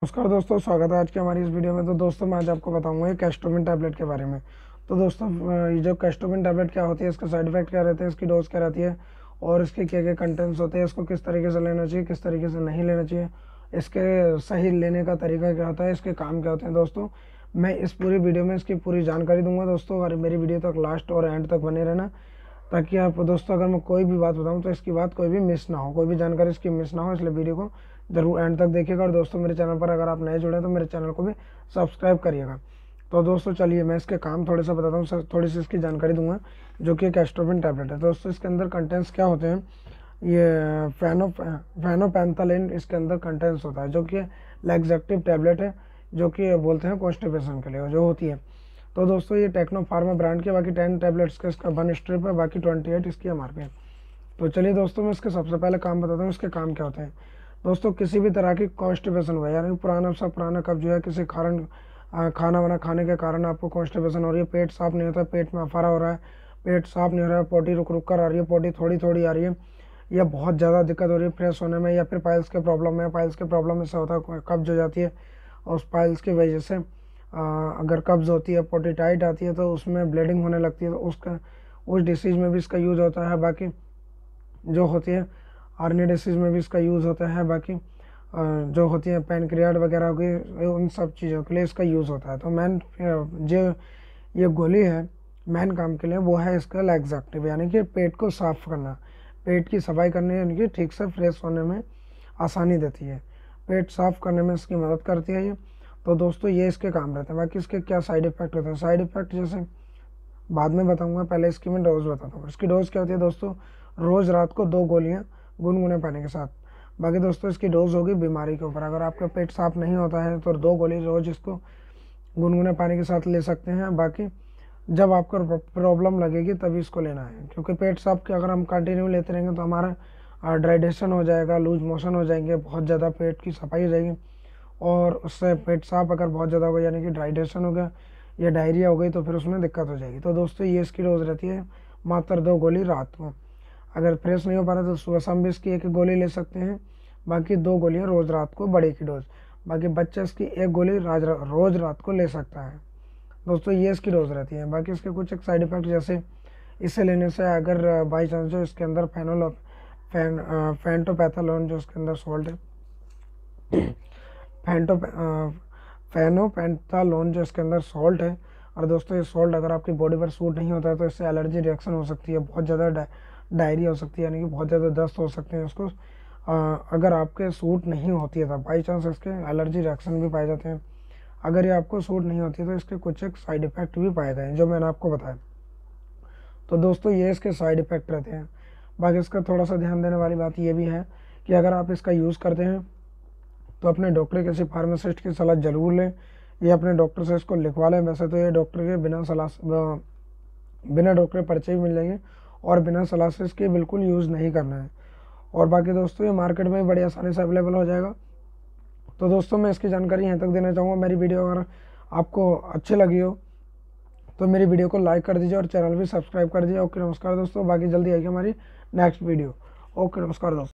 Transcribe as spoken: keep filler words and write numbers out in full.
नमस्कार दोस्तों, स्वागत है आज की हमारी इस वीडियो में। तो दोस्तों मैं आज आपको बताऊंगा ये कैस्टोबिन टैबलेट के बारे में। तो दोस्तों ये जो कैस्टोबिन टैबलेट क्या होती है, इसके साइड इफेक्ट क्या रहते हैं, इसकी डोज क्या रहती है और इसके क्या क्या कंटेंट्स होते हैं, इसको किस तरीके से लेना चाहिए, किस तरीके से नहीं लेना चाहिए, इसके सही लेने का तरीका क्या होता है, इसके काम क्या होते हैं, दोस्तों मैं इस पूरी वीडियो में इसकी पूरी जानकारी दूंगा। दोस्तों और मेरी वीडियो तक लास्ट और एंड तक बने रहना, ताकि आप दोस्तों अगर मैं कोई भी बात बताऊं तो इसकी बात कोई भी मिस ना हो, कोई भी जानकारी इसकी मिस ना हो, इसलिए वीडियो को जरूर एंड तक देखिएगा। और दोस्तों मेरे चैनल पर अगर आप नए जुड़े तो मेरे चैनल को भी सब्सक्राइब करिएगा। तो दोस्तों चलिए मैं इसके काम थोड़े सा बताता हूँ, थोड़ी सी इसकी जानकारी दूंगा जो कि कैस्टोबिन टैबलेट है। दोस्तों इसके अंदर कंटेंट्स क्या होते हैं, ये फैनो फैनोपेंथालिन इसके अंदर कंटेंट्स होता है, जो कि लैक्सेटिव टैबलेट है, जो कि बोलते हैं कॉन्स्टिपेशन के लिए जो होती है। तो दोस्तों ये टेक्नो फार्मा ब्रांड के बाकी टेन टैबलेट्स का इसका वन स्ट्रिप है, बाकी ट्वेंटी एट इसकी एम आर पी है। तो चलिए दोस्तों मैं इसके सबसे पहले काम बताता हूँ, इसके काम क्या होते हैं। दोस्तों किसी भी तरह की कॉन्स्टिपेशन हुआ, यानी पुराना सा पुराना कब्ज जो है, किसी कारण खाना वाना खाने के कारण आपको कॉन्स्टिपेशन हो रही है, पेट साफ नहीं होता, पेट में अफारा हो रहा है, पेट साफ नहीं हो रहा है, पोटी रुक रुक कर आ रही है, पोटी थोड़ी थोड़ी आ रही है, या बहुत ज़्यादा दिक्कत हो रही है फ्रेश होने में, या फिर पाइल्स के प्रॉब्लम है, पाइल्स के प्रॉब्लम ऐसा होता है कब्ज हो जाती है और उस पाइल्स की वजह से आ, अगर कब्ज होती है, पोटी टाइट आती है तो उसमें ब्लीडिंग होने लगती है, तो उसका उस डिसीज़ में भी इसका यूज़ होता है। बाकी जो होती है हार्निया डिसीज़ में भी इसका यूज़ होता है। बाकी जो होती है पैनक्रियाट वगैरह हो गई, उन सब चीज़ों के लिए इसका यूज़ होता है। तो मैन जो ये गोली है मैन काम के लिए वो है इसका लैक्सेटिव, यानी कि पेट को साफ करना, पेट की सफाई करने, यानी कि ठीक से फ्रेश होने में आसानी देती है, पेट साफ करने में इसकी मदद करती है ये। तो दोस्तों ये इसके काम रहते हैं। बाकी इसके क्या साइड इफ़ेक्ट होते हैं, साइड इफ़ेक्ट जैसे बाद में बताऊंगा, पहले इसकी मैं डोज बताता हूँ। इसकी डोज क्या होती है दोस्तों, रोज़ रात को दो गोलियाँ गुनगुने पानी के साथ। बाकी दोस्तों इसकी डोज होगी बीमारी के ऊपर, अगर आपका पेट साफ नहीं होता है तो दो गोली रोज़ इसको गुनगुने पानी के साथ ले सकते हैं। बाकी जब आपको प्रॉब्लम लगेगी तभी इसको लेना है, क्योंकि पेट साफ के अगर हम कंटिन्यू लेते रहेंगे तो हमारा ड्राइडेशन हो जाएगा, लूज मोशन हो जाएंगे, बहुत ज़्यादा पेट की सफाई हो जाएगी, और उससे पेट साफ अगर बहुत ज़्यादा होगा, यानी कि ड्राइडेशन हो गया या डायरिया हो गई, तो फिर उसमें दिक्कत हो जाएगी। तो दोस्तों ये इसकी डोज रहती है मात्र दो गोली रात को। अगर फ्रेश नहीं हो पा रहा तो सुबह शाम भी इसकी एक गोली ले सकते हैं। बाकी दो गोलियां रोज़ रात को, बड़े की डोज। बाकी बच्चा इसकी एक गोली रोज़ रात को ले सकता है। दोस्तों ये इसकी डोज रहती है। बाकी इसके कुछ एक साइड इफ़ेक्ट, जैसे इसे लेने से अगर बाई चांस जो इसके अंदर फेनोल फैन फेंटोपैथालोन जो इसके अंदर सॉल्ट है फेंटो फेनोपेंथालोन जो इसके अंदर सॉल्ट है, और दोस्तों ये सॉल्ट अगर आपकी बॉडी पर सूट नहीं होता है तो इससे एलर्जी रिएक्शन हो सकती है, बहुत ज़्यादा डायरिया हो सकती है, यानी कि बहुत ज़्यादा दस्त हो सकते हैं उसको। अगर आपके सूट नहीं होती है तो बाई चांस इसके एलर्जी रिएक्शन भी पाए जाते हैं। अगर ये आपको सूट नहीं होती है तो इसके कुछ एक साइड इफ़ेक्ट भी पाए गए हैं जो मैंने आपको बताया। तो दोस्तों ये इसके साइड इफ़ेक्ट रहते हैं। बाकी इसका थोड़ा सा ध्यान देने वाली बात ये भी है कि अगर आप इसका यूज़ करते हैं तो अपने डॉक्टर किसी फार्मासिस्ट की सलाह जरूर लें, ये अपने डॉक्टर से इसको लिखवा लें। वैसे तो ये डॉक्टर के बिना सलाह बिना डॉक्टर परिचय भी मिल जाएंगे, और बिना सलाह से इसके बिल्कुल यूज़ नहीं करना है। और बाकी दोस्तों ये मार्केट में बड़ी आसानी से अवेलेबल हो जाएगा। तो दोस्तों मैं इसकी जानकारी यहाँ तक देना चाहूँगा। मेरी वीडियो अगर आपको अच्छी लगी हो तो मेरी वीडियो को लाइक कर दीजिए और चैनल भी सब्सक्राइब कर दीजिए। ओके नमस्कार दोस्तों, बाकी जल्दी आएगी हमारी नेक्स्ट वीडियो। ओके नमस्कार दोस्तों।